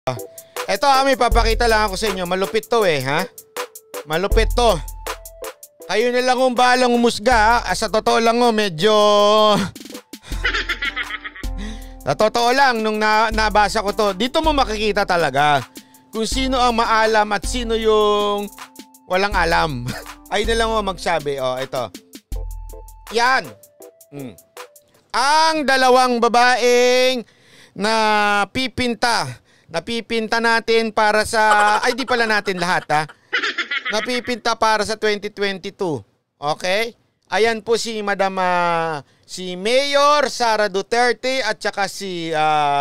Ito may papakita lang ako sa inyo. Malupit to ha? Malupit to. Kayo na lang kung balang umusga ha? Sa totoo lang medyo... Sa totoo lang, nung nabasa ko to, dito mo makikita talaga kung sino ang maalam at sino yung walang alam. Ay na lang magsabi. Ito. Yan. Ang dalawang babaeng napipinta natin para sa... Ay, di pala natin lahat napipinta para sa 2022. Okay? Ayan po si Madam... si Mayor Sara Duterte at saka si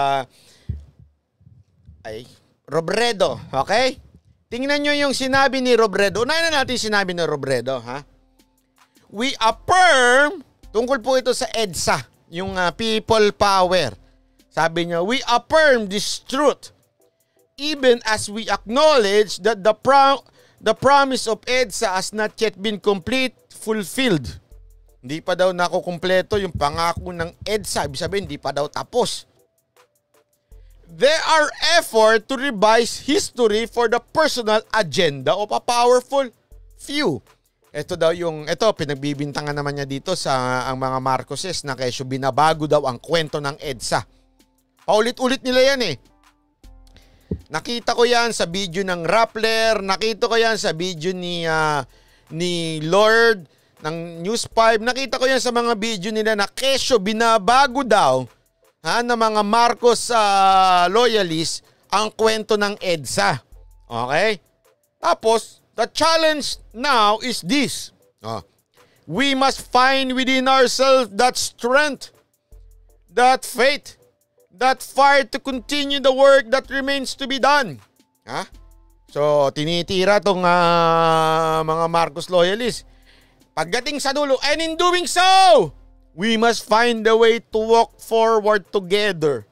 Robredo, okay? Tingnan nyo yung sinabi ni Robredo. Unahin na natin sinabi ni Robredo, ha? We affirm, tungkol po ito sa EDSA, yung people power. Sabi niya, we affirm this truth even as we acknowledge that the promise of EDSA has not yet been fulfilled. Hindi pa daw nakukumpleto yung pangako ng EDSA. Ibig sabihin, hindi pa daw tapos. There are efforts to revise history for the personal agenda of a powerful few. Ito daw pinagbibintangan naman niya dito sa ang mga Marcoses na kesyo binabago daw ang kwento ng EDSA. Paulit-ulit nila yan Nakita ko yan sa video ng Rappler, nakita ko yan sa video ni Lord ng News 5, nakita ko yan sa mga video nila na kesyo binabago daw ng mga Marcos loyalists ang kwento ng EDSA. Okay? Tapos, the challenge now is this. We must find within ourselves that strength, that faith, that fire to continue the work that remains to be done. So, tinitira tong mga Marcos loyalists. Pagdating sa dulo, and in doing so, we must find a way to walk forward together.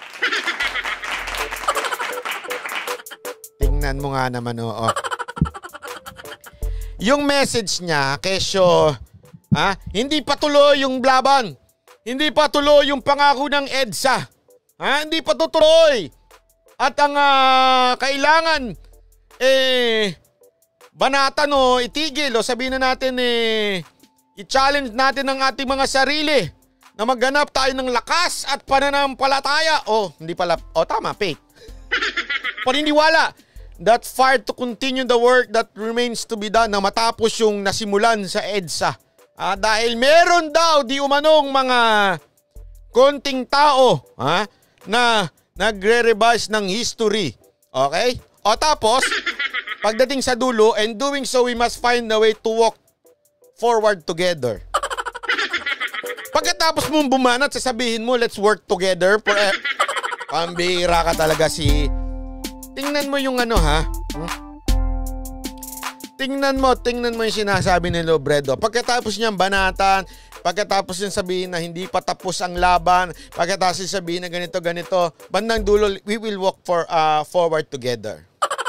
Tingnan mo nga naman, Yung message niya, kesyo, hindi patuloy yung laban. Hindi patuloy yung pangako ng EDSA. Hindi patuloy. At ang kailangan, banatan itigil sabihin na natin i-challenge natin ang ating mga sarili na maghanap tayo ng lakas at pananampalataya. Hindi pala. Tama, fake. Paniniwala. That fire to continue the work that remains to be done na matapos yung nasimulan sa EDSA. Dahil meron daw di umanong mga konting tao na nagre-revise ng history. Okay? Tapos, pagdating sa dulo, and doing so, we must find a way to walk forward together. Pagkatapos mong bumanat, sasabihin mo, let's work together. Pambihira ka talaga Tingnan mo yung Tingnan mo yung sinasabi ni Robredo. Pagkatapos niyang banatan, pagkatapos niyang sabihin na hindi pa tapos ang laban, pagkatapos niyang sabihin na ganito, bandang dulo, we will walk forward together.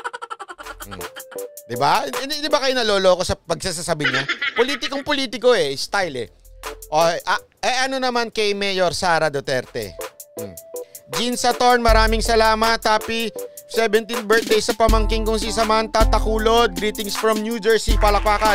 Diba? Hindi ba kayo naloloko sa pagsasasabi niya? Politikong-politiko style ano naman kay Mayor Sara Duterte? Jean Satorn, maraming salamat. Happy 17th birthday sa pamangking kong si Samantha Takulod. Greetings from New Jersey, palakpakan.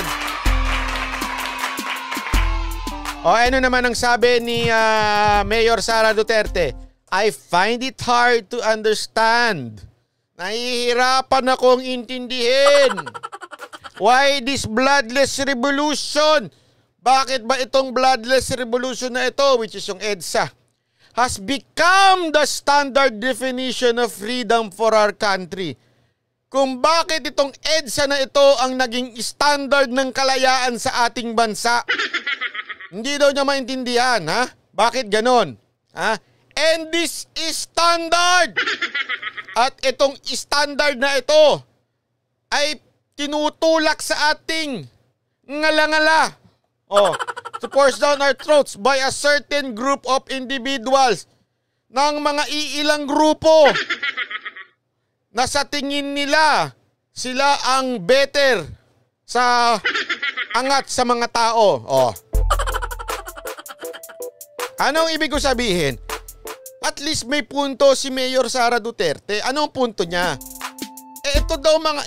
Ano naman ang sabi ni Mayor Sara Duterte? I find it hard to understand. Nahihirapan akong intindihin. Why this bloodless revolution? Bakit ba itong bloodless revolution na ito, which is yung EDSA, has become the standard definition of freedom for our country? Kung bakit itong EDSA na ito ang naging standard ng kalayaan sa ating bansa. Hindi daw niya maintindihan, Bakit ganon? And this is standard. At itong standard na ito ay tinutulak sa ating ngala-ngala. To force down our throats by a certain group of individuals ng mga iilang grupo na sa tingin nila sila ang better sa angat sa mga tao. Anong ibig ko sabihin? At least may punto si Mayor Sara Duterte. Ano ang punto niya? Ito daw mga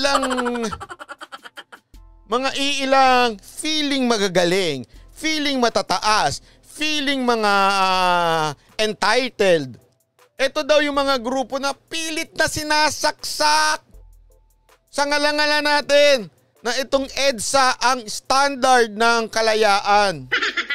iilang feeling magagaling, feeling matataas, feeling mga entitled. Ito daw yung mga grupo na pilit na sinasaksak sa ngalangalan natin na itong EDSA ang standard ng kalayaan.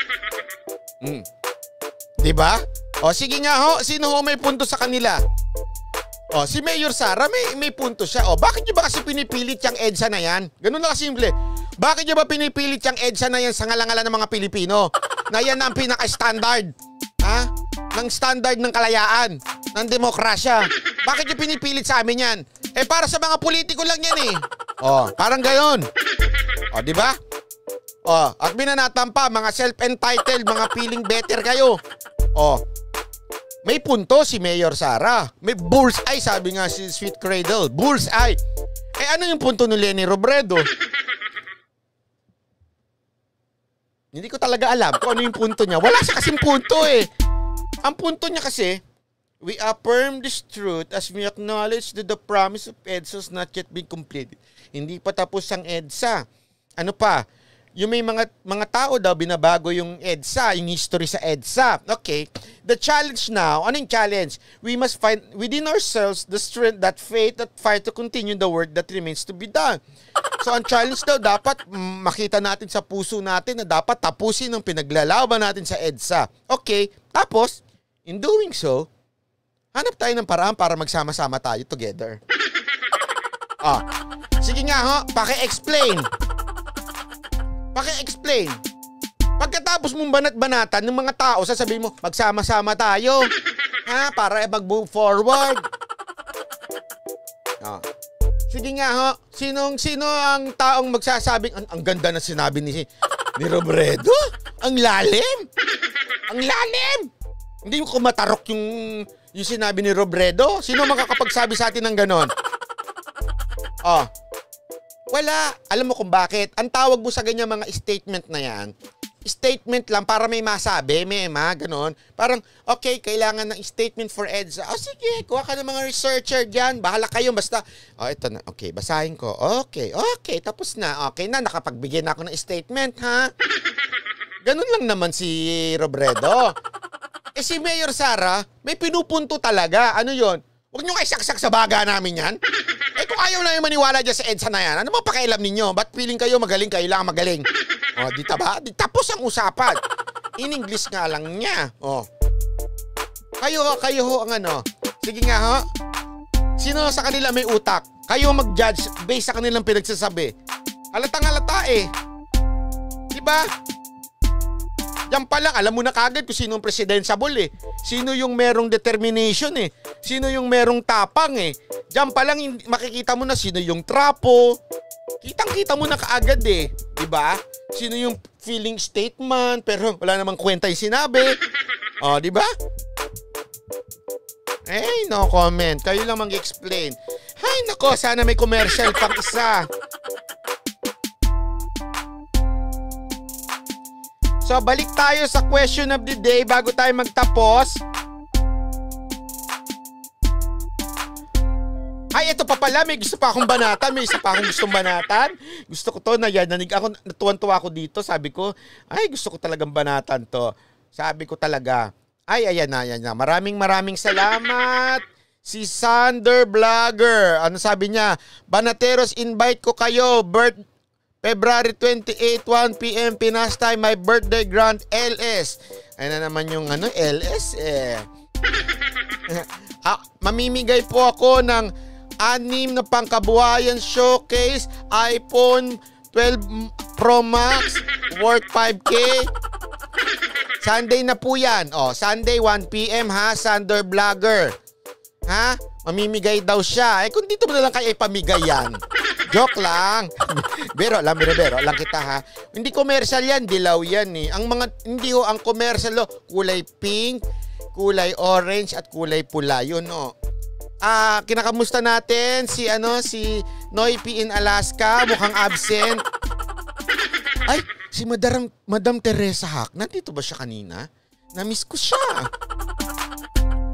Diba? O sige nga ho, sino ho may punto sa kanila? O si Mayor Sara may punto siya. O bakit niyo ba kasi pinipilit yung EDSA na yan? Ganun lang kasimple. Bakit niyo ba pinipilit yung EDSA na yan sa ngalangalan ng mga Pilipino? Na yan ang pinaka-standard. Ha? Ng standard ng kalayaan. Ng demokrasya. Bakit niyo pinipilit sa amin yan? Para sa mga politiko lang yan eh. O, parang gayon. O, di ba? O, at binanatan pa, mga self-entitled, mga feeling better kayo. O, may punto si Mayor Sara. May bullseye, sabi nga si Sweet Cradle. Bullseye. Ano yung punto ni Leni Robredo? Hindi ko talaga alam kung ano yung punto niya. Wala siya kasing punto eh. Ang punto niya kasi, we affirm this truth as we acknowledge that the promise of EDSA has not yet been completed. Hindi pa tapos ang EDSA. Ano pa? Yung may mga tao daw binabago yung EDSA, yung history sa EDSA. Okay. The challenge now, ano yung challenge? We must find within ourselves the strength, that faith, that fire to continue the work that remains to be done. So ang challenge daw, dapat makita natin sa puso natin na dapat tapusin ang pinaglalaban natin sa EDSA. Okay. Tapos, in doing so, hanap tayo ng paraan para magsama-sama tayo together. Sige nga ho, paki-explain. Paki-explain. Pagkatapos mong banat-banatan ng mga tao, sasabihin mo, magsama-sama tayo. Ha? Para mag-move forward. Sige nga ho, sino ang taong magsasabing, ang ganda na sinabi ni Robredo? Ang lalim. Ang lalim. Hindi ko matarok yung sinabi ni Robredo. Sino makakapagsabi sa atin ng ganon? Wala. Alam mo kung bakit? Ang tawag mo sa ganyan mga statement na yan, statement lang para may masabi, may ganon. Parang, okay, kailangan ng statement for EDSA. Sige, kuha ka ng mga researcher dyan. Bahala kayo, basta, ito na. Okay, basahin ko. Okay, tapos na. Okay na, nakapagbigay na ako ng statement, ha? Ganun lang naman si Robredo. Si Mayor Sara, may pinupunto talaga. Ano yon? Huwag nyo kayo saksak sa baga namin yan. Kung ayaw na yung maniwala dyan sa EDSA na yan, ano mo pakialam ninyo? Ba't feeling kayo magaling, kayo lang magaling? Di ba? Tapos ang usapan. In English nga lang niya. Kayo ho ang ano. Sige nga ho. Sino sa kanila may utak? Kayo mag-judge based sa kanilang pinagsasabi. Halatang-halata eh. Diba? Yan pa lang, alam mo na kagad kung sino ang presidentiable eh. Sino yung merong determination eh. Sino yung merong tapang eh. Diyan pa lang makikita mo na sino yung trapo. Kitang-kita mo na kaagad eh. Diba? Sino yung feeling statement pero wala namang kwenta yung sinabi. Diba? No comment. Kayo lang mag-explain. Ay nako, sana may commercial pang isa. So, balik tayo sa question of the day bago tayo magtapos. Ay, ito pa pala. May gusto pa akong banatan. May isa pa akong gustong banatan. Gusto ko to. Nanig ako. Natuwan-tuwa ako dito. Sabi ko, ay, gusto ko talagang banatan to. Sabi ko talaga, ay, ayan na. Maraming salamat. Si Sander Vlogger. Ano sabi niya? Banateros, invite ko kayo. February 28, 1 p.m. Pinas time, my birthday grand LS. Ayun na naman yung LS eh. Mamimigay po ako ng 6 na pangkabuhayan showcase iPhone 12 Pro Max worth 5K. Sunday na po yan. Sunday 1 p.m. ha, Sander Vlogger. Ha? Mamimigay daw siya. Kung dito mo na lang kayo ipamigay yan. Joke lang. Bero lang kita ha. Hindi commercial yan, dilaw yan eh. Hindi ang commercial kulay pink, kulay orange at kulay pula. Yun kinakamusta natin si Noy P in Alaska, mukhang absent. Ay, si Madam Teresa Hack, nandito ba siya kanina? Na-miss ko siya.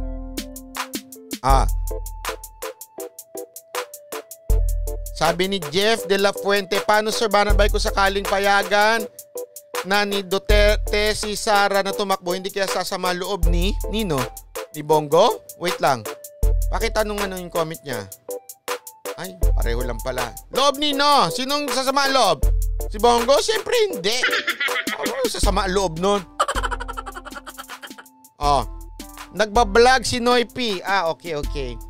Sabi ni Jeff de la Fuente, paano Sir Barnabay kung sakaling payagan na ni Duterte si Sara na tumakbo, hindi kaya sasama loob ni Nino? Ni Bongo? Wait lang. Pakitanong ano yung comment niya. Ay, pareho lang pala. Loob Nino! Sinong sasama loob? Si Bongo? Siyempre hindi. Ano sasama loob nun? Nagbablog si Noy P. Okay.